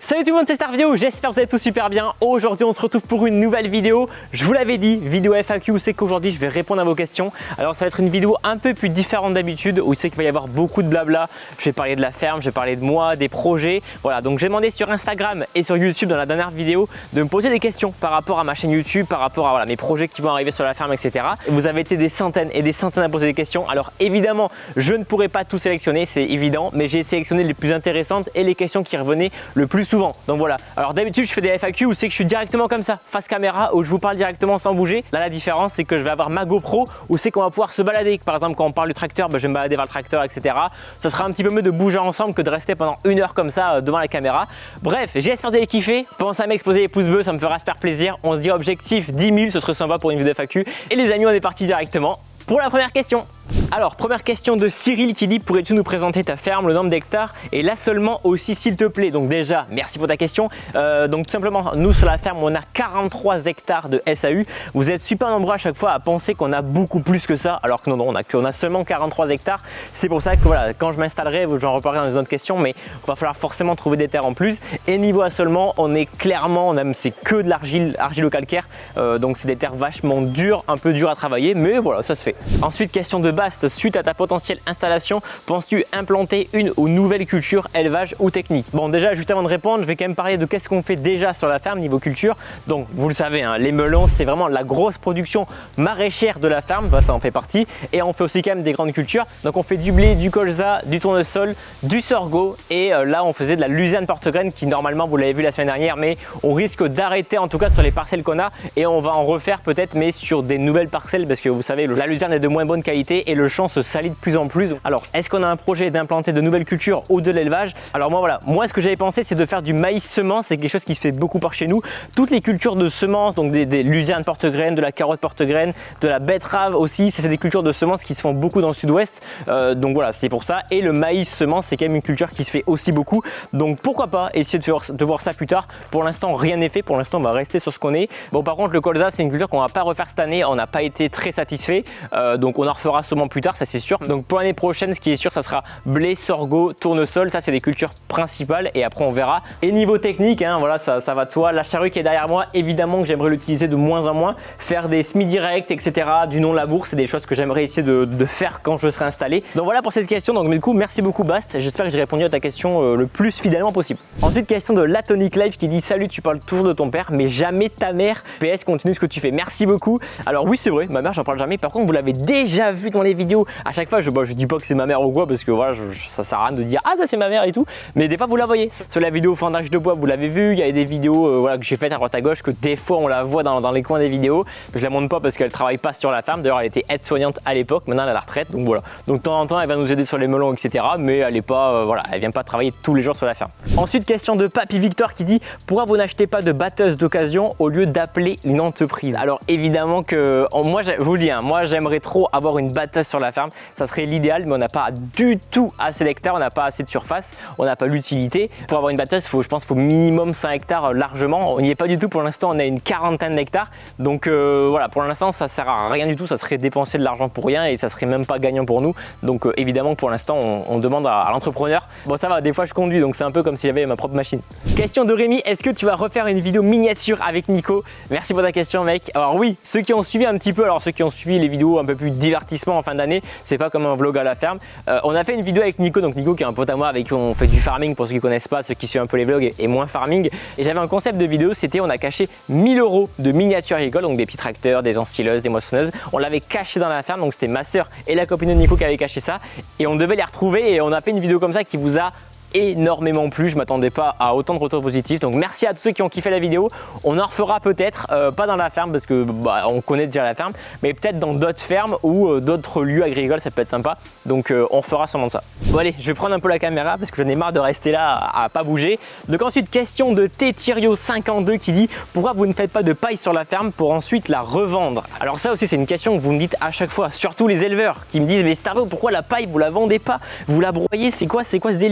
Salut tout le monde, c'est Starvio, j'espère que vous allez tous super bien. Aujourd'hui on se retrouve pour une nouvelle vidéo. Je vous l'avais dit, vidéo FAQ, c'est qu'aujourd'hui je vais répondre à vos questions. Alors ça va être une vidéo un peu plus différente d'habitude, où c'est qu'il va y avoir beaucoup de blabla. Je vais parler de la ferme, je vais parler de moi, des projets. Voilà, donc j'ai demandé sur Instagram et sur YouTube dans la dernière vidéo de me poser des questions par rapport à ma chaîne YouTube, par rapport à mes projets qui vont arriver sur la ferme, etc. Et vous avez été des centaines et des centaines à poser des questions. Alors évidemment, je ne pourrai pas tout sélectionner, c'est évident, mais j'ai sélectionné les plus intéressantes et les questions qui revenaient le plus souvent. Donc voilà, alors d'habitude je fais des FAQ où c'est que je suis directement comme ça, face caméra, où je vous parle directement sans bouger. Là la différence c'est que je vais avoir ma GoPro où c'est qu'on va pouvoir se balader. Par exemple quand on parle du tracteur, je vais me balader vers le tracteur, etc. Ce sera un petit peu mieux de bouger ensemble que de rester pendant une heure comme ça devant la caméra. Bref, j'espère que vous avez kiffé. Pensez à m'exposer les pouces bleus, ça me fera super plaisir. On se dit objectif 10 000, ce serait sympa pour une vidéo FAQ. Et les amis, on est parti directement pour la première question. Alors, première question de Cyril qui dit: pourrais-tu nous présenter ta ferme, le nombre d'hectares et l'assolement aussi s'il te plaît. Donc déjà, merci pour ta question. Donc tout simplement, nous sur la ferme, on a 43 hectares de SAU. Vous êtes super nombreux à chaque fois à penser qu'on a beaucoup plus que ça, alors que non, on a seulement 43 hectares. C'est pour ça que voilà, quand je m'installerai, j'en reparlerai dans une autre question, mais il va falloir forcément trouver des terres en plus. Et niveau assolement, on est clairement, c'est que de l'argile, argilo-calcaire. Donc c'est des terres vachement dures, un peu dures à travailler, mais voilà, ça se fait. Ensuite, question de Bast: suite à ta potentielle installation, penses-tu implanter une ou nouvelle culture, élevage ou technique? Bon, déjà, juste avant de répondre, je vais quand même parler de qu'est-ce qu'on fait déjà sur la ferme niveau culture. Donc, vous le savez, hein, les melons, c'est vraiment la grosse production maraîchère de la ferme, ça en fait partie. Et on fait aussi quand même des grandes cultures. Donc, on fait du blé, du colza, du tournesol, du sorgho. Et là, on faisait de la luzerne porte-graine qui, normalement, vous l'avez vu la semaine dernière, mais on risque d'arrêter en tout cas sur les parcelles qu'on a. Et on va en refaire peut-être, mais sur des nouvelles parcelles parce que vous savez, la luzerne est de moins bonne qualité et le champ se salit de plus en plus. Alors, est-ce qu'on a un projet d'implanter de nouvelles cultures ou de l'élevage? Alors moi ce que j'avais pensé, c'est de faire du maïs semence. C'est quelque chose qui se fait beaucoup par chez nous. Toutes les cultures de semences, donc des luzernes porte-graines, de la carotte porte-graines, de la betterave aussi, c'est des cultures de semences qui se font beaucoup dans le sud-ouest. Donc voilà, c'est pour ça. Et le maïs semence, c'est quand même une culture qui se fait aussi beaucoup. Donc pourquoi pas essayer de voir ça plus tard. Pour l'instant, rien n'est fait. Pour l'instant, on va rester sur ce qu'on est. Bon, par contre, le colza, c'est une culture qu'on va pas refaire cette année. On n'a pas été très satisfait. Donc on en refera sûrement plus tard, ça c'est sûr. Donc pour l'année prochaine, ce qui est sûr, ça sera blé, sorgho, tournesol. Ça, c'est des cultures principales et après on verra. Et niveau technique, hein, voilà, ça va de soi. La charrue qui est derrière moi, évidemment que j'aimerais l'utiliser de moins en moins. Faire des semis directs, etc. Du non-labour, c'est des choses que j'aimerais essayer de faire quand je serai installé. Donc voilà pour cette question. Donc du coup, merci beaucoup Bast. J'espère que j'ai répondu à ta question le plus fidèlement possible. Ensuite, question de Latonic Life qui dit: salut, tu parles toujours de ton père, mais jamais ta mère. PS, continue ce que tu fais. Merci beaucoup. Alors oui, c'est vrai, ma mère, j'en parle jamais. Par contre, vous l'avez déjà vu dans les vidéos. À chaque fois, je dis pas que c'est ma mère ou quoi, parce que voilà, ça sert à rien de dire ah ça c'est ma mère et tout, mais des fois vous la voyez sur la vidéo fendage de bois, vous l'avez vu. Il y a des vidéos voilà, que j'ai faites à droite à gauche, que des fois on la voit dans les coins des vidéos. Je la montre pas parce qu'elle travaille pas sur la ferme. D'ailleurs, elle était aide-soignante à l'époque, maintenant elle est à la retraite, donc voilà. Donc de temps en temps elle va nous aider sur les melons, etc. Mais elle est pas voilà, elle vient pas travailler tous les jours sur la ferme. Ensuite, question de Papy Victor qui dit: pourquoi vous n'achetez pas de batteuse d'occasion au lieu d'appeler une entreprise? Alors évidemment que moi je vous le dis, hein, moi j'aimerais trop avoir une batteuse sur la ferme, ça serait l'idéal, mais on n'a pas du tout assez d'hectares, on n'a pas assez de surface, on n'a pas l'utilité. Pour avoir une batteuse, je pense qu'il faut minimum 5 hectares largement. On n'y est pas du tout pour l'instant, on a une quarantaine d'hectares. Donc voilà, pour l'instant ça sert à rien du tout, ça serait dépenser de l'argent pour rien et ça serait même pas gagnant pour nous. Donc évidemment que pour l'instant on demande à l'entrepreneur. Bon, ça va, des fois je conduis, donc c'est un peu comme si j'avais ma propre machine. Question de Rémi: est-ce que tu vas refaire une vidéo miniature avec Nico? Merci pour ta question mec. Alors oui, ceux qui ont suivi un petit peu, alors ceux qui ont suivi les vidéos un peu plus divertissement en fin d'année, c'est pas comme un vlog à la ferme. On a fait une vidéo avec Nico, donc Nico qui est un pote à moi avec qui on fait du farming, pour ceux qui connaissent pas, ceux qui suivent un peu les vlogs et moins farming. Et j'avais un concept de vidéo, c'était on a caché 1000 € de miniatures agricoles, donc des petits tracteurs, des ensileuses, des moissonneuses. On l'avait caché dans la ferme, donc c'était ma soeur et la copine de Nico qui avaient caché ça. Et on devait les retrouver et on a fait une vidéo comme ça qui vous a énormément plu. Je m'attendais pas à autant de retours positifs, donc merci à tous ceux qui ont kiffé la vidéo. On en refera peut-être, pas dans la ferme parce que on connaît déjà la ferme, mais peut-être dans d'autres fermes ou d'autres lieux agricoles, ça peut être sympa, donc on fera sûrement ça. Bon allez, je vais prendre un peu la caméra parce que j'en ai marre de rester là à pas bouger. Donc ensuite, question de Tetirio52 qui dit: pourquoi vous ne faites pas de paille sur la ferme pour ensuite la revendre? Alors ça aussi c'est une question que vous me dites à chaque fois, surtout les éleveurs qui me disent: mais Starvio, pourquoi la paille vous la vendez pas, vous la broyez, c'est quoi ce délire? Tout simplement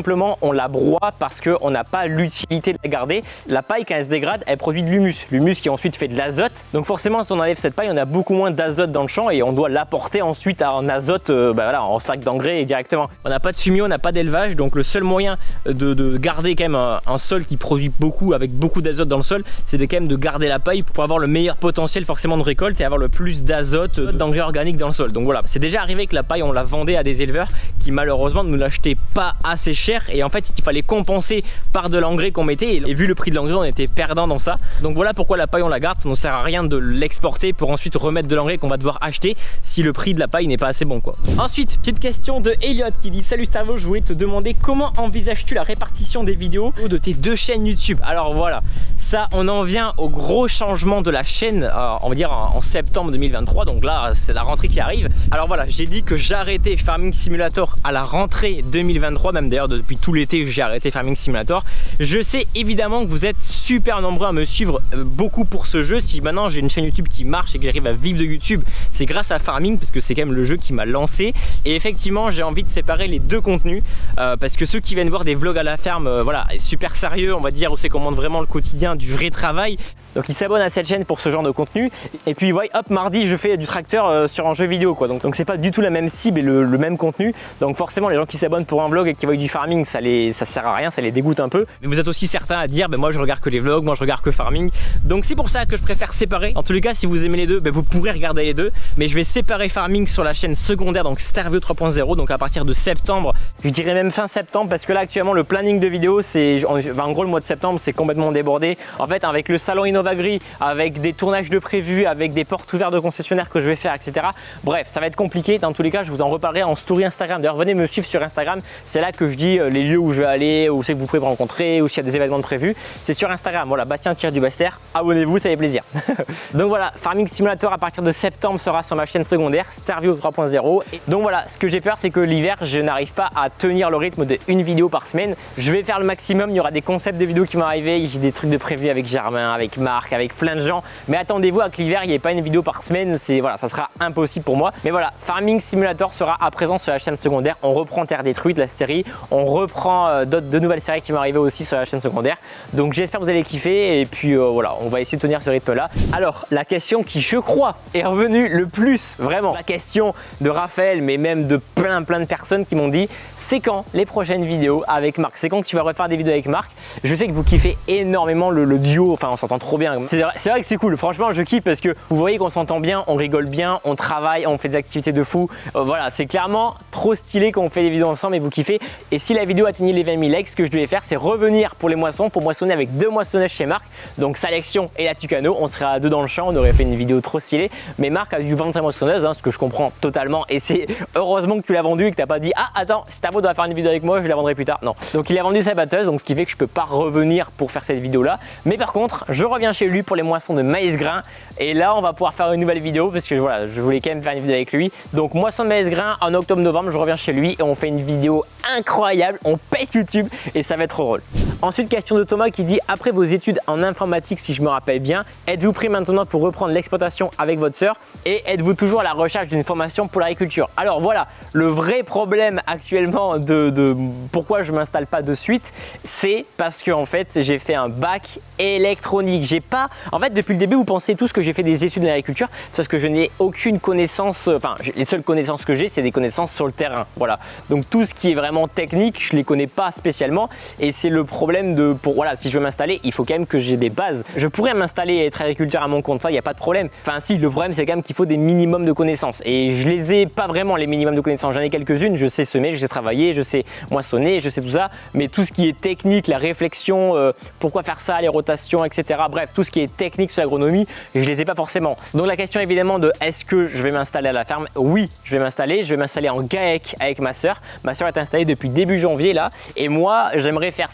simplement on la broie parce qu'on n'a pas l'utilité de la garder. La paille, quand elle se dégrade, elle produit de l'humus. L'humus qui ensuite fait de l'azote. Donc forcément, si on enlève cette paille, on a beaucoup moins d'azote dans le champ et on doit l'apporter ensuite en azote, voilà, en sac d'engrais directement. On n'a pas de fumier, on n'a pas d'élevage, donc le seul moyen de garder quand même un sol qui produit beaucoup, avec beaucoup d'azote dans le sol, c'est quand même de garder la paille pour avoir le meilleur potentiel forcément de récolte et avoir le plus d'azote, d'engrais organique dans le sol. Donc voilà, c'est déjà arrivé que la paille, on la vendait à des éleveurs qui malheureusement ne nous l'achetaient pas assez cher et en fait il fallait compenser par de l'engrais qu'on mettait et vu le prix de l'engrais, on était perdant dans ça. Donc voilà pourquoi la paille on la garde, ça ne sert à rien de l'exporter pour ensuite remettre de l'engrais qu'on va devoir acheter si le prix de la paille n'est pas assez bon quoi. Ensuite, petite question de Elliot qui dit: salut Stavo, je voulais te demander comment envisages-tu la répartition des vidéos de tes deux chaînes YouTube. Alors voilà, ça on en vient au gros changement de la chaîne, on va dire en septembre 2023, donc là c'est la rentrée qui arrive. Alors voilà, j'ai dit que j'arrêtais Farming Simulator à la rentrée 2023, même d'ailleurs depuis tout l'été j'ai arrêté Farming Simulator. Je sais évidemment que vous êtes super nombreux à me suivre beaucoup pour ce jeu. Si maintenant j'ai une chaîne YouTube qui marche et que j'arrive à vivre de YouTube, c'est grâce à Farming parce que c'est quand même le jeu qui m'a lancé. Et effectivement j'ai envie de séparer les deux contenus parce que ceux qui viennent voir des vlogs à la ferme, voilà, super sérieux on va dire, où c'est qu'on montre vraiment le quotidien du vrai travail, donc ils s'abonnent à cette chaîne pour ce genre de contenu. Et puis voyez, hop, mardi je fais du tracteur sur un jeu vidéo quoi, donc c'est pas du tout la même cible et le même contenu. Donc forcément les gens qui s'abonnent pour un vlog et qui voient du farming, ça sert à rien, ça les dégoûte un peu. Mais vous êtes aussi certains à dire moi je regarde que les vlogs, moi je regarde que farming, donc c'est pour ça que je préfère séparer. En tous les cas, si vous aimez les deux, vous pourrez regarder les deux, mais je vais séparer farming sur la chaîne secondaire, donc Starveo 3.0, donc à partir de septembre, je dirais même fin septembre, parce que là actuellement le planning de vidéos c'est en gros le mois de septembre c'est complètement débordé. En fait avec le salon Innovagri, avec des tournages de prévus, avec des portes ouvertes de concessionnaires que je vais faire, etc. Bref, ça va être compliqué. Dans tous les cas, je vous en reparlerai en story Instagram. D'ailleurs, venez me suivre sur Instagram. C'est là que je dis les lieux où je vais aller, où c'est que vous pouvez me rencontrer, ou s'il y a des événements de prévus. C'est sur Instagram. Voilà, Bastien-du-Baster. Abonnez-vous, ça fait plaisir. Donc voilà, Farming Simulator à partir de septembre sera sur ma chaîne secondaire, Starveo 3.0. Donc voilà, ce que j'ai peur, c'est que l'hiver, je n'arrive pas à tenir le rythme de une vidéo par semaine. Je vais faire le maximum. Il y aura des concepts de vidéos qui vont arriver. J'ai des trucs de prévus avec Germain, avec Marc, avec plein de gens. Mais attendez-vous à que l'hiver, il n'y ait pas une vidéo par semaine. Voilà, ça sera impossible pour moi. Mais voilà, Farming Simulator sera à présent sur la chaîne secondaire. On reprend Terre Détruite, la série. On reprend de nouvelles séries qui vont arriver aussi sur la chaîne secondaire. Donc j'espère que vous allez kiffer. Et puis voilà, on va essayer de tenir ce rythme-là. Alors, la question qui, je crois, est revenue le plus, vraiment, la question de Raphaël, mais même de plein de personnes qui m'ont dit: c'est quand les prochaines vidéos avec Marc? C'est quand tu vas refaire des vidéos avec Marc? Je sais que vous kiffez énormément le duo, enfin on s'entend trop bien. C'est vrai que c'est cool, franchement je kiffe parce que vous voyez qu'on s'entend bien, on rigole bien, on travaille, on fait des activités de fou. Voilà, c'est clairement trop stylé quand on fait des vidéos ensemble et vous kiffez. Et si la vidéo atteignait les 20 000 likes, ce que je devais faire, c'est revenir pour les moissons, pour moissonner avec deux moissonneuses chez Marc. Donc Selection et la Tucano, on serait à deux dans le champ, on aurait fait une vidéo trop stylée. Mais Marc a dû vendre sa moissonneuse, ce que je comprends totalement. Et c'est heureusement que tu l'as vendu et que tu n'as pas dit: ah attends, Stavo doit faire une vidéo avec moi, je la vendrai plus tard. Non. Donc il a vendu sa batteuse, donc ce qui fait que je peux pas revenir pour faire cette vidéo là. Mais par contre, je reviens chez lui pour les moissons de maïs grain. Et là, on va pouvoir faire une nouvelle vidéo parce que voilà, je voulais quand même faire une vidéo avec lui. Donc moisson de maïs grain en octobre-novembre, je reviens chez lui et on fait une vidéo incroyable. On pète YouTube et ça va être trop drôle. Ensuite, question de Thomas qui dit: après vos études en informatique, si je me rappelle bien, êtes-vous prêt maintenant pour reprendre l'exploitation avec votre sœur et êtes-vous toujours à la recherche d'une formation pour l'agriculture? Alors voilà, le vrai problème actuellement de pourquoi je m'installe pas de suite, c'est parce que en fait j'ai fait un bac électronique. J'ai pas, en fait depuis le début vous pensez tous que j'ai fait des études en agriculture, sauf que je n'ai aucune connaissance, enfin les seules connaissances que j'ai c'est des connaissances sur le terrain. Voilà, donc tout ce qui est vraiment technique, je les connais pas spécialement et c'est le problème voilà, si je veux m'installer, il faut quand même que j'ai des bases. Je pourrais m'installer et être agriculteur à mon compte, ça il n'y a pas de problème. Enfin si, le problème c'est quand même qu'il faut des minimums de connaissances et je les ai pas vraiment les minimums de connaissances. J'en ai quelques-unes, je sais semer, je sais travailler, je sais moissonner, je sais tout ça, mais tout ce qui est technique, la réflexion, pourquoi faire ça, les rotations, etc. Bref, tout ce qui est technique sur l'agronomie, je les ai pas forcément. Donc la question évidemment de est-ce que je vais m'installer à la ferme? Oui, je vais m'installer en GAEC avec ma soeur. Ma soeur est installée depuis début janvier là et moi j'aimerais faire cette formation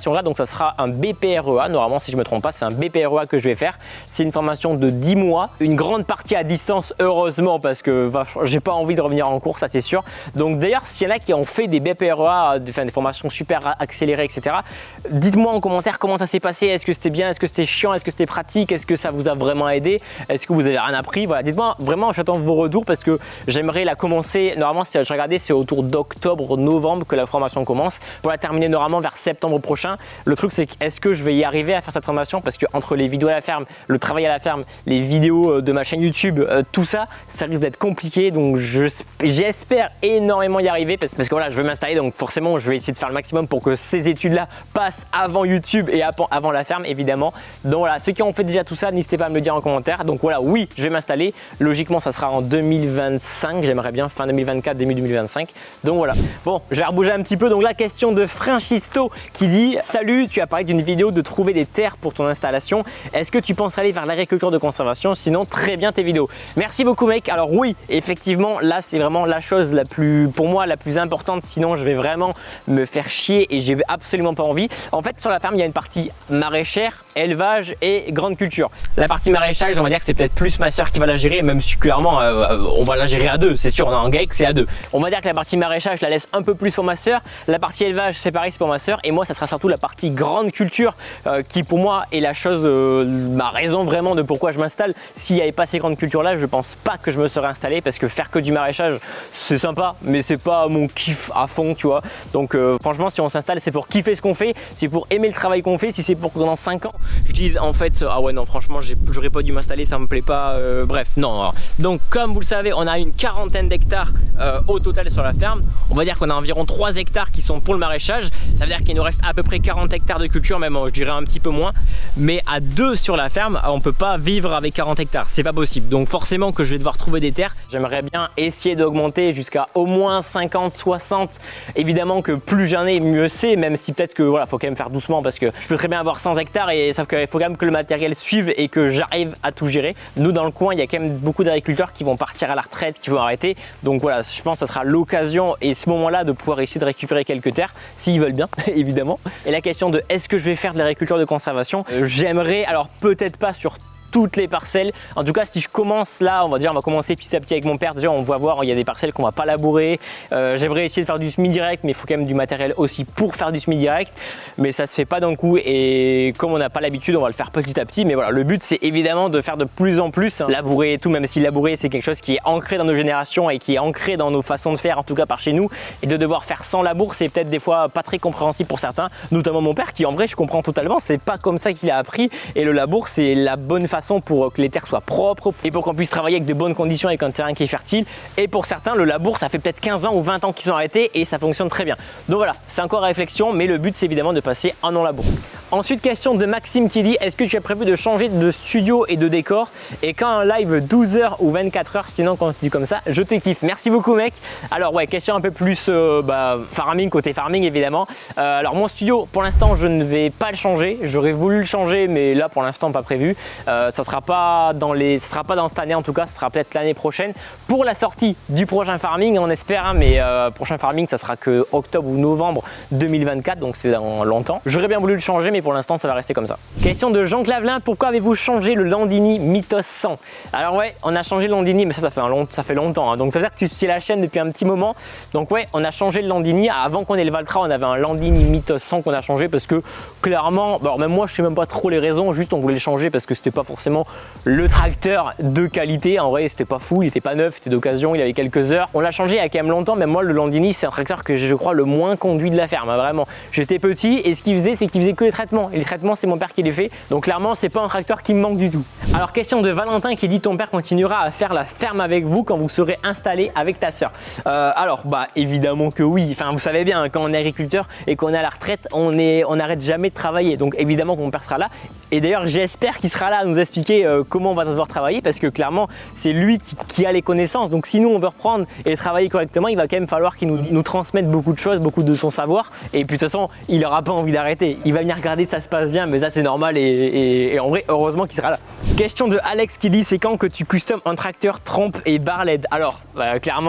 formation là, donc ça sera un BPREA, normalement si je me trompe pas, c'est un BPREA que je vais faire. C'est une formation de 10 mois, une grande partie à distance heureusement parce que j'ai pas envie de revenir en cours, ça c'est sûr. Donc d'ailleurs s'il y en a qui ont fait des BPREA, des formations super accélérées, etc. Dites-moi en commentaire comment ça s'est passé, est-ce que c'était bien, est-ce que c'était chiant, est-ce que c'était pratique, est-ce que ça vous a vraiment aidé, est-ce que vous avez rien appris, voilà, dites-moi vraiment, j'attends vos retours parce que j'aimerais la commencer, normalement si je regardais c'est autour d'octobre, novembre que la formation commence, pour la terminer normalement vers septembre prochain. Le truc c'est est-ce que je vais y arriver à faire cette formation parce que entre les vidéos à la ferme, le travail à la ferme, les vidéos de ma chaîne YouTube, tout ça, ça risque d'être compliqué, donc j'espère énormément y arriver parce que voilà, je veux m'installer, donc forcément je vais essayer de faire le maximum pour que ces études là passent avant YouTube et avant la ferme évidemment. Donc voilà, ceux qui ont fait déjà tout ça, n'hésitez pas à me le dire en commentaire. Donc voilà, oui, je vais m'installer, logiquement ça sera en 2025, j'aimerais bien fin 2024, début 2025. Donc voilà, bon, je vais rebouger un petit peu. Donc la question de Franchisto qui dit: salut, tu as parlé d'une vidéo de trouver des terres pour ton installation, est-ce que tu penses aller vers l'agriculture de conservation? Sinon très bien tes vidéos. Merci beaucoup mec. Alors oui, effectivement là c'est vraiment la chose la plus, pour moi la plus importante, sinon je vais vraiment me faire chier et j'ai absolument pas envie. En fait sur la ferme il y a une partie maraîchère, élevage et grande culture. La partie maraîchage on va dire que c'est peut-être plus ma soeur qui va la gérer, même si clairement on va la gérer à deux, c'est sûr, on a un GAEC, c'est à deux. On va dire que la partie maraîchage je la laisse un peu plus pour ma soeur, la partie élevage c'est pareil, c'est pour ma soeur, et moi ça sera surtout la partie grande culture qui pour moi est la chose, ma raison vraiment de pourquoi je m'installe. S'il n'y avait pas ces grandes cultures là, je pense pas que je me serais installé parce que faire que du maraîchage c'est sympa mais c'est pas mon kiff à fond, tu vois. Donc franchement si on s'installe c'est pour kiffer ce qu'on fait, c'est pour aimer le travail qu'on fait. Si c'est pour que dans 5 ans je dise en fait ah ouais non franchement j'aurais pas dû m'installer, ça me plaît pas, bref non. Alors. Donc comme vous le savez on a une quarantaine d'hectares au total sur la ferme. On va dire qu'on a environ 3 hectares qui sont pour le maraîchage, ça veut dire qu'il nous reste à peu près 40 hectares de culture, même je dirais un petit peu moins, mais à 2 sur la ferme on peut pas vivre avec 40 hectares, c'est pas possible. Donc forcément que je vais devoir trouver des terres. J'aimerais bien essayer d'augmenter jusqu'à au moins 50, 60. Évidemment que plus j'en ai mieux c'est, même si peut-être que voilà faut quand même faire doucement parce que je peux très bien avoir 100 hectares et sauf qu'il faut quand même que le matériel suive et que j'arrive à tout gérer. Nous dans le coin il y a quand même beaucoup d'agriculteurs qui vont partir à la retraite, qui vont arrêter, donc voilà je pense que ça sera l'occasion et ce moment là de pouvoir essayer de récupérer quelques terres s'ils veulent bien évidemment. Et la question de est-ce que je vais faire de l'agriculture de conservation, j'aimerais, alors peut-être pas sur toutes les parcelles. En tout cas si je commence là, on va commencer petit à petit avec mon père. Déjà on va voir, il y a des parcelles qu'on va pas labourer, j'aimerais essayer de faire du semi-direct mais il faut quand même du matériel aussi pour faire du semi-direct, mais ça se fait pas d'un coup et comme on n'a pas l'habitude on va le faire petit à petit. Mais voilà, le but c'est évidemment de faire de plus en plus, labourer et tout, même si labourer c'est quelque chose qui est ancré dans nos générations et qui est ancré dans nos façons de faire, en tout cas par chez nous, et de devoir faire sans labour c'est peut-être des fois pas très compréhensible pour certains, notamment mon père qui en vrai je comprends totalement, c'est pas comme ça qu'il a appris, et le labour c'est la bonne façon pour que les terres soient propres et pour qu'on puisse travailler avec de bonnes conditions avec un terrain qui est fertile. Et pour certains le labour ça fait peut-être 15 ans ou 20 ans qu'ils ont arrêté et ça fonctionne très bien. Donc voilà, c'est encore à réflexion, mais le but c'est évidemment de passer en non-labour. Ensuite question de Maxime qui dit: est-ce que tu as prévu de changer de studio et de décor, et quand un live 12 h ou 24 h, sinon quand tu dis comme ça je te kiffe. Merci beaucoup mec. Alors ouais, question un peu plus farming, côté farming évidemment. Alors mon studio pour l'instant je ne vais pas le changer, j'aurais voulu le changer mais là pour l'instant pas prévu. Ça sera pas dans cette année en tout cas, ça sera peut-être l'année prochaine pour la sortie du prochain farming on espère, hein, mais prochain farming ça sera que octobre ou novembre 2024, donc c'est dans longtemps. J'aurais bien voulu le changer mais pour l'instant ça va rester comme ça. Question de Jean Clavelin: pourquoi avez-vous changé le Landini Mythos 100? Alors ouais, on a changé le Landini mais ça fait longtemps, hein. Donc ça veut dire que tu suis la chaîne depuis un petit moment. Donc ouais, on a changé le Landini. Avant qu'on ait le Valtra on avait un Landini Mythos 100 qu'on a changé parce que clairement, alors même moi je sais même pas trop les raisons, juste on voulait le changer parce que c'était pas forcément le tracteur de qualité. En vrai c'était pas fou, il était pas neuf, c'était d'occasion, il avait quelques heures. On l'a changé il y a quand même longtemps, mais moi le Landini c'est un tracteur que je crois le moins conduit de la ferme, hein, vraiment. J'étais petit et ce qu'il faisait c'est qu'il faisait que les traitements, et les traitements c'est mon père qui les fait, donc clairement c'est pas un tracteur qui me manque du tout. Alors question de Valentin qui dit: ton père continuera à faire la ferme avec vous quand vous serez installé avec ta soeur? Alors bah évidemment que oui, enfin vous savez bien, quand on est agriculteur et qu'on est à la retraite on n'arrête jamais de travailler, donc évidemment que mon père sera là, et d'ailleurs j'espère qu'il sera là à nous expliquer comment on va devoir travailler, parce que clairement c'est lui qui a les connaissances. Donc si nous on veut reprendre et travailler correctement, il va quand même falloir qu'il nous transmette beaucoup de choses, beaucoup de son savoir, et puis de toute façon il n'aura pas envie d'arrêter, il va venir regarder si ça se passe bien, mais ça c'est normal, et en vrai heureusement qu'il sera là. Question de Alex qui dit: c'est quand que tu custom un tracteur trempe et barre LED? Alors clairement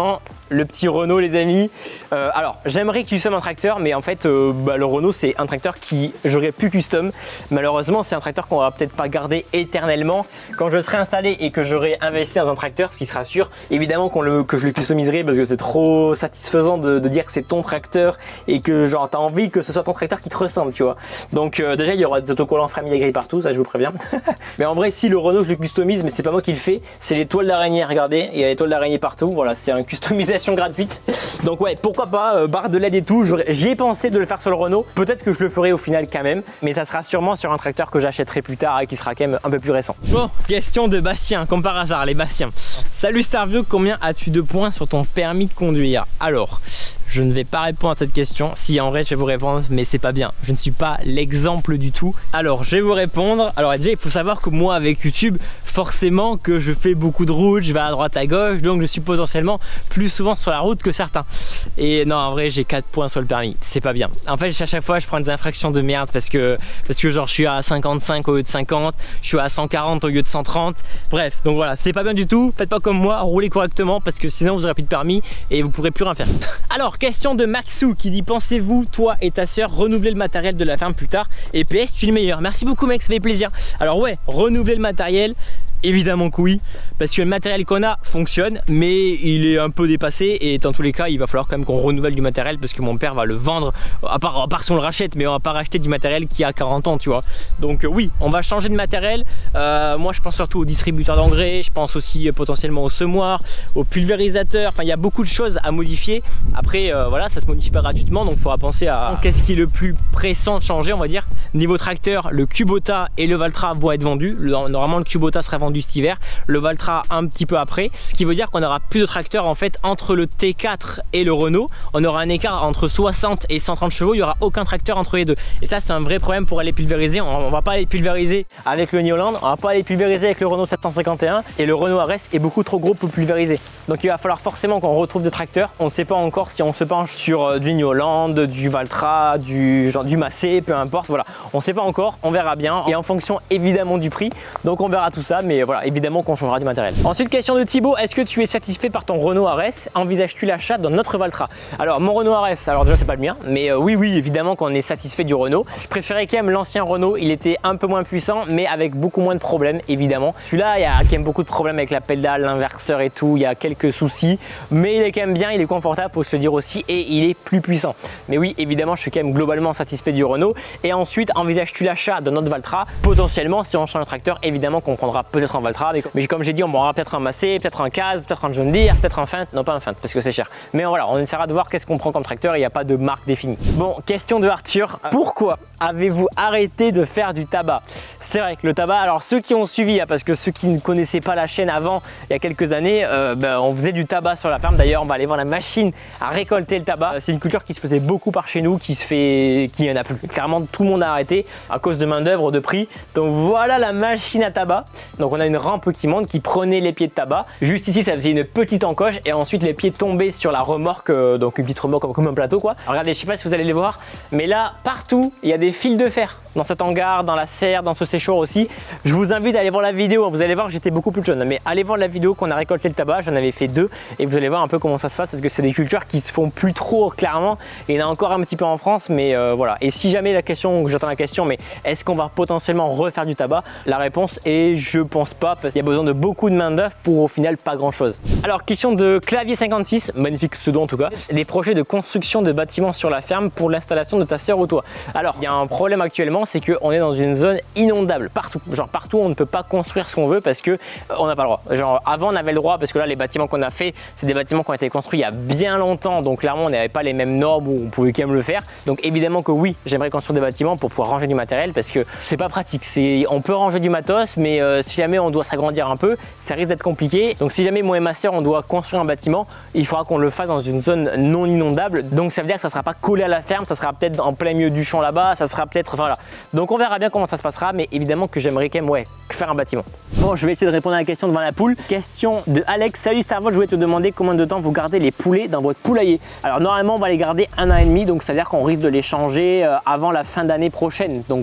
le petit Renault les amis. Alors j'aimerais custom un tracteur, mais en fait le Renault c'est un tracteur qui j'aurais pu custom. Malheureusement c'est un tracteur qu'on va peut-être pas garder éternellement. Quand je serai installé et que j'aurai investi dans un tracteur, ce qui sera sûr, évidemment que je le customiserai parce que c'est trop satisfaisant de dire que c'est ton tracteur et que genre t'as envie que ce soit ton tracteur qui te ressemble, tu vois. Donc déjà il y aura des autocollants famille gris partout, ça je vous préviens. Mais en vrai si le Renault je le customise, mais c'est pas moi qui le fais, c'est les toiles d'araignée, regardez, il y a les toiles d'araignée partout, voilà, c'est une customisation gratuite. Donc ouais, pourquoi pas, barre de LED et tout, j'y ai pensé de le faire sur le Renault, peut-être que je le ferai au final quand même, mais ça sera sûrement sur un tracteur que j'achèterai plus tard et qui sera quand même un peu plus récent. Bon, question de Bastien, comme par hasard, les Bastiens. Salut Starvio, combien as-tu de points sur ton permis de conduire? Alors, je ne vais pas répondre à cette question. Si en vrai je vais vous répondre, mais c'est pas bien. Je ne suis pas l'exemple du tout. Alors je vais vous répondre. Alors déjà il faut savoir que moi avec YouTube, forcément que je fais beaucoup de routes, je vais à droite à gauche, donc je suis potentiellement plus souvent sur la route que certains. Et non en vrai j'ai 4 points sur le permis, c'est pas bien. En fait à chaque fois je prends des infractions de merde parce que genre je suis à 55 au lieu de 50, je suis à 140 au lieu de 130. Bref, donc voilà, c'est pas bien du tout. Faites pas comme moi, roulez correctement parce que sinon vous aurez plus de permis et vous pourrez plus rien faire. Alors question de Maxou qui dit: pensez-vous, toi et ta soeur, renouveler le matériel de la ferme plus tard? Et PS, tu es le meilleur. Merci beaucoup mec, ça fait plaisir. Alors ouais, renouveler le matériel, évidemment que oui, parce que le matériel qu'on a fonctionne, mais il est un peu dépassé et dans tous les cas il va falloir quand même qu'on renouvelle du matériel parce que mon père va le vendre, à part si on le rachète, mais on va pas racheter du matériel qui a 40 ans, tu vois. Donc oui, on va changer de matériel. Moi je pense surtout aux distributeurs d'engrais, je pense aussi potentiellement aux semoirs, aux pulvérisateurs, enfin il y a beaucoup de choses à modifier. Après voilà, ça se modifie pas gratuitement, donc il faudra penser à qu'est-ce qui est le plus pressant de changer, on va dire. Niveau tracteur, le Kubota et le Valtra vont être vendus. Normalement le Kubota sera vendu cet hiver, le Valtra un petit peu après, ce qui veut dire qu'on aura plus de tracteurs en fait entre le T4 et le Renault. On aura un écart entre 60 et 130 chevaux, il n'y aura aucun tracteur entre les deux et ça c'est un vrai problème pour aller pulvériser. On va pas aller pulvériser avec le New Holland, on va pas aller pulvériser avec le Renault 751 et le Renault RS est beaucoup trop gros pour pulvériser, donc il va falloir forcément qu'on retrouve des tracteurs. On ne sait pas encore si on se penche sur du New Holland, du Valtra, du Massey, peu importe, voilà, on sait pas encore, on verra bien et en fonction évidemment du prix, donc on verra tout ça, mais voilà, évidemment qu'on changera du matériel. Ensuite question de Thibaut: est-ce que tu es satisfait par ton Renault RS? Envisages-tu l'achat d'un autre Valtra? Alors mon Renault RS, alors déjà c'est pas le mien, mais oui évidemment qu'on est satisfait du Renault. Je préférais quand même l'ancien Renault, il était un peu moins puissant mais avec beaucoup moins de problèmes évidemment. Celui-là il y a quand même beaucoup de problèmes avec la pédale, l'inverseur et tout, il y a quelques soucis, mais il est quand même bien, il est confortable, faut se le dire aussi, et il est plus puissant. Mais oui évidemment je suis quand même globalement satisfait du Renault. Et ensuite, envisages-tu l'achat de notre Valtra? Potentiellement si on change de tracteur, évidemment qu'on prendra peut-être un Valtra, mais comme j'ai dit on aura peut-être un Massey, peut-être un Caz, peut-être un John Deere, peut-être un Fendt, non pas un Fendt parce que c'est cher, mais voilà, on essaiera de voir qu'est-ce qu'on prend comme tracteur, il n'y a pas de marque définie. Bon, question de Arthur: pourquoi avez-vous arrêté de faire du tabac? C'est vrai que le tabac, alors ceux qui ont suivi, parce que ceux qui ne connaissaient pas la chaîne avant, il y a quelques années, on faisait du tabac sur la ferme. D'ailleurs on va aller voir la machine à récolter le tabac. C'est une culture qui se faisait beaucoup par chez nous, qui n'y en a plus. Clairement tout le monde a arrêté à cause de main d'œuvre, de prix. Donc voilà la machine à tabac. Donc on a une rampe qui monte, qui prenait les pieds de tabac. Juste ici ça faisait une petite encoche et ensuite les pieds tombaient sur la remorque, donc une petite remorque comme un plateau quoi. Alors, regardez, je sais pas si vous allez les voir, mais là partout il y a des fils de fer. Dans cet hangar, dans la serre, dans ce séchoir aussi. Je vous invite à aller voir la vidéo. Vous allez voir, j'étais beaucoup plus jeune, mais allez voir la vidéo qu'on a récolté le tabac. J'en avais fait 2 et vous allez voir un peu comment ça se passe parce que c'est des cultures qui se font plus trop clairement. Et il y en a encore un petit peu en France, mais voilà. Et si jamais j'attends la question, mais est-ce qu'on va potentiellement refaire du tabac? La réponse est je pense pas parce qu'il y a besoin de beaucoup de main d'œuvre pour au final pas grand chose. Alors question de Clavier 56, magnifique pseudo en tout cas. Des projets de construction de bâtiments sur la ferme pour l'installation de ta sœur ou toi. Alors il y a un problème actuellement, c'est qu'on est dans une zone inondable partout. Genre partout on ne peut pas construire ce qu'on veut parce que on n'a pas le droit. Genre avant on avait le droit parce que là les bâtiments qu'on a fait, c'est des bâtiments qui ont été construits il y a bien longtemps, donc clairement on n'avait pas les mêmes normes où on pouvait quand même le faire. Donc évidemment que oui, j'aimerais construire des bâtiments pour pouvoir ranger du matériel parce que c'est pas pratique. On peut ranger du matos, mais si jamais on doit s'agrandir un peu, ça risque d'être compliqué. Donc si jamais moi et ma soeur on doit construire un bâtiment, il faudra qu'on le fasse dans une zone non inondable. Donc ça veut dire que ça sera pas collé à la ferme, ça sera peut-être en plein milieu du champ là-bas, ça sera peut-être, voilà. Donc on verra bien comment ça se passera, mais évidemment que j'aimerais quand même faire un bâtiment. Bon, je vais essayer de répondre à la question devant la poule. Question de Alex: salut Starvot, je voulais te demander combien de temps vous gardez les poulets dans votre poulailler. Alors normalement on va les garder 1 an et demi, donc ça veut dire qu'on risque de les changer avant la fin d'année prochaine. Donc voilà,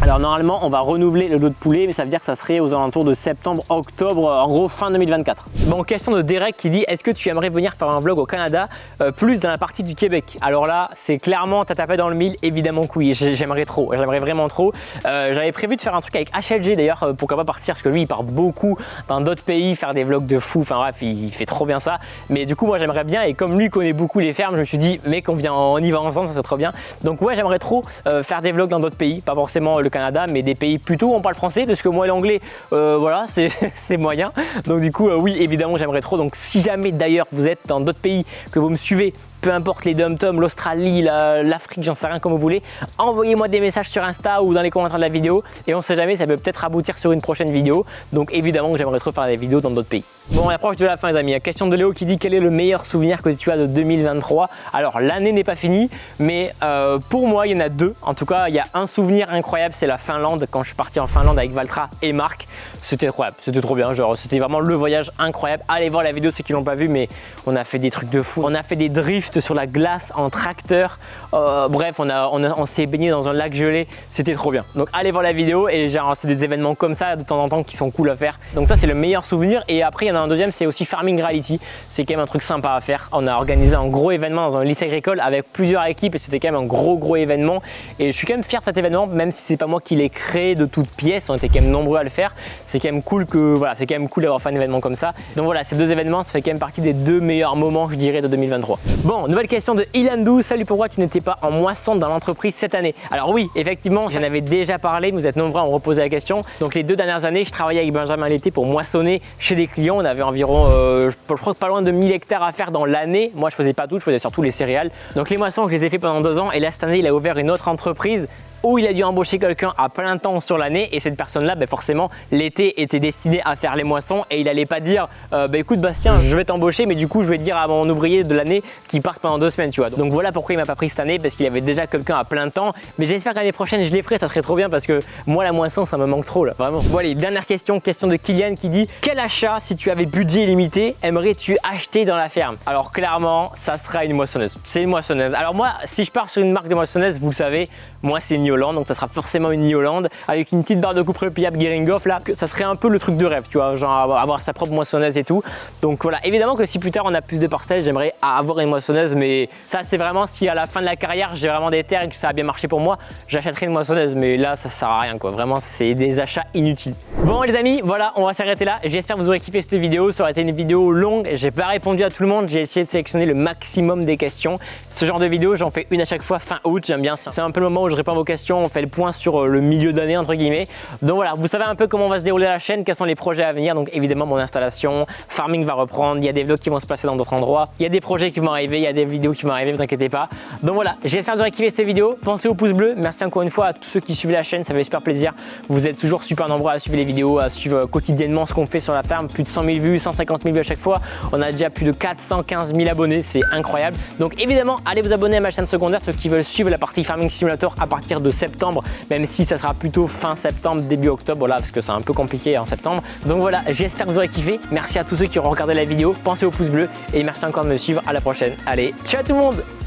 Alors normalement on va renouveler le lot de poulet, mais ça veut dire que ça serait aux alentours de septembre, octobre, en gros fin 2024. Bon, question de Derek qui dit: est-ce que tu aimerais venir faire un vlog au Canada, plus dans la partie du Québec? Alors là c'est clairement t'as tapé dans le mille, évidemment que oui, j'aimerais trop, j'aimerais vraiment trop. J'avais prévu de faire un truc avec HLG d'ailleurs, pourquoi pas partir, parce que lui il part beaucoup dans d'autres pays faire des vlogs de fou, enfin bref il fait trop bien ça. Mais du coup moi j'aimerais bien, et comme lui connaît beaucoup les fermes, je me suis dit mec on y va ensemble, ça serait trop bien. Donc ouais, j'aimerais trop faire des vlogs dans d'autres pays, pas forcément le Canada, mais des pays plutôt où on parle français, parce que moi l'anglais voilà c'est moyen. Donc du coup oui évidemment j'aimerais trop. Donc si jamais d'ailleurs vous êtes dans d'autres pays, que vous me suivez, peu importe les dom-toms, l'Australie, l'Afrique, j'en sais rien, comme vous voulez, envoyez-moi des messages sur Insta ou dans les commentaires de la vidéo, et on sait jamais, ça peut peut-être aboutir sur une prochaine vidéo. Donc évidemment que j'aimerais trop faire des vidéos dans d'autres pays. Bon, on approche de la fin les amis. Question de Léo qui dit: quel est le meilleur souvenir que tu as de 2023? Alors l'année n'est pas finie, mais pour moi il y en a deux. En tout cas il y a un souvenir incroyable, c'est la Finlande, quand je suis parti en Finlande avec Valtra et Marc. C'était incroyable, c'était trop bien, genre c'était vraiment le voyage incroyable. Allez voir la vidéo ceux qui l'ont pas vu, mais on a fait des trucs de fou. On a fait des drifts sur la glace en tracteur, bref on s'est baigné dans un lac gelé, c'était trop bien. Donc allez voir la vidéo, et genre c'est des événements comme ça de temps en temps qui sont cool à faire. Donc ça c'est le meilleur souvenir. Et après il y en a un deuxième, c'est aussi Farming Reality. C'est quand même un truc sympa à faire. On a organisé un gros événement dans un lycée agricole avec plusieurs équipes, et c'était quand même un gros événement. Et je suis quand même fier de cet événement, même si c'est pas moi qui l'ai créé de toutes pièces, on était quand même nombreux à le faire. C'est quand même cool c'est quand même cool d'avoir fait un événement comme ça. Donc voilà, ces deux événements, ça fait quand même partie des deux meilleurs moments je dirais de 2023. Bon, nouvelle question de Ilandou: salut, pourquoi tu n'étais pas en moisson dans l'entreprise cette année? Alors oui, effectivement, j'en avais déjà parlé, vous êtes nombreux à me reposer la question. Donc les 2 dernières années, je travaillais avec Benjamin l'été pour moissonner chez des clients. On avait environ, je crois que pas loin de 1000 hectares à faire dans l'année. Moi, je faisais pas tout, je faisais surtout les céréales. Donc les moissons, je les ai fait pendant 2 ans, et là cette année, il a ouvert une autre entreprise où il a dû embaucher quelqu'un à plein temps sur l'année, et cette personne-là, forcément, l'été était destiné à faire les moissons, et il allait pas dire écoute Bastien, je vais t'embaucher, mais du coup je vais dire à mon ouvrier de l'année qu'il parte pendant 2 semaines, tu vois. Donc voilà pourquoi il m'a pas pris cette année, parce qu'il avait déjà quelqu'un à plein temps. Mais j'espère que l'année prochaine je les ferai, ça serait trop bien, parce que moi la moisson ça me manque trop là, vraiment. Bon allez, dernière question de Kylian qui dit: quel achat, si tu avais budget illimité, aimerais-tu acheter dans la ferme? Alors clairement ça sera une moissonneuse, c'est une moissonneuse. Alors moi si je pars sur une marque de moissonneuse, vous le savez, moi c'est New Holland, donc ça sera forcément une New Holland avec une petite barre de coupe repliable Geringoff là, que ça serait un peu le truc de rêve, tu vois, genre avoir sa propre moissonneuse et tout. Donc voilà, évidemment que si plus tard on a plus de parcelles, j'aimerais avoir une moissonneuse, mais ça c'est vraiment si à la fin de la carrière j'ai vraiment des terres et que ça a bien marché pour moi, j'achèterai une moissonneuse, mais là ça sert à rien quoi, vraiment c'est des achats inutiles. Bon les amis, voilà, on va s'arrêter là. J'espère que vous aurez kiffé cette vidéo, ça aurait été une vidéo longue, j'ai pas répondu à tout le monde, j'ai essayé de sélectionner le maximum des questions. Ce genre de vidéo j'en fais une à chaque fois fin août, j'aime bien, c'est un peu le moment où je réponds à vos questions, on fait le point sur le milieu d'année entre guillemets. Donc voilà, vous savez un peu comment va se dérouler la chaîne, quels sont les projets à venir. Donc évidemment mon installation, farming va reprendre, il y a des vlogs qui vont se passer dans d'autres endroits, il y a des projets qui vont arriver, il y a des vidéos qui vont arriver, vous inquiétez pas. Donc voilà, j'espère que vous aurez kiffé cette vidéo, pensez au pouce bleu, merci encore une fois à tous ceux qui suivent la chaîne, ça fait super plaisir. Vous êtes toujours super nombreux à suivre les vidéos, à suivre quotidiennement ce qu'on fait sur la ferme, plus de 100 000 vues, 150 000 vues à chaque fois, on a déjà plus de 415 000 abonnés, c'est incroyable. Donc évidemment allez vous abonner à ma chaîne secondaire, ceux qui veulent suivre la partie Farming Simulator à partir de septembre, même si ça sera plutôt fin septembre, début octobre, voilà, parce que c'est un peu compliqué en septembre. Donc voilà, j'espère que vous aurez kiffé, merci à tous ceux qui auront regardé la vidéo, pensez au pouce bleu, et merci encore de me suivre, à la prochaine. Allez, ciao tout le monde.